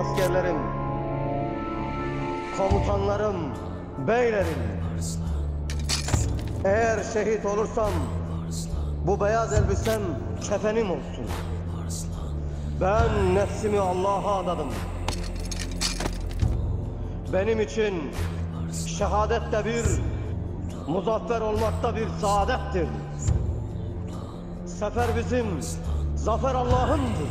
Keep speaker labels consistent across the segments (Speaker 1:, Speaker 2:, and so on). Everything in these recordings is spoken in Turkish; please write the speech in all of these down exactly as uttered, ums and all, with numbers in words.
Speaker 1: askerlerim, komutanlarım, beylerim. Eğer şehit olursam bu beyaz elbisem kefenim olsun. Ben nefsimi Allah'a adadım. Benim için şehadet de bir, muzaffer olmak da bir saadettir. Sefer bizim, zafer Allah'ındır.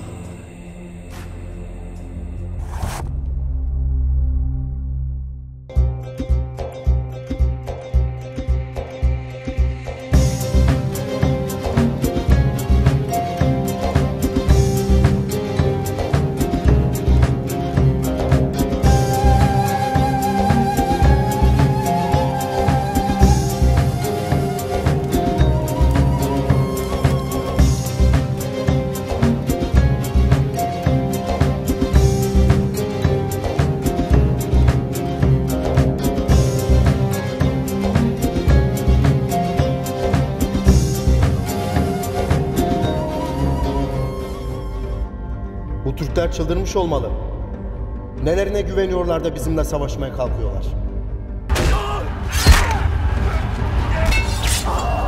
Speaker 2: Bu Türkler çıldırmış olmalı. Nelerine güveniyorlar da bizimle savaşmaya kalkıyorlar.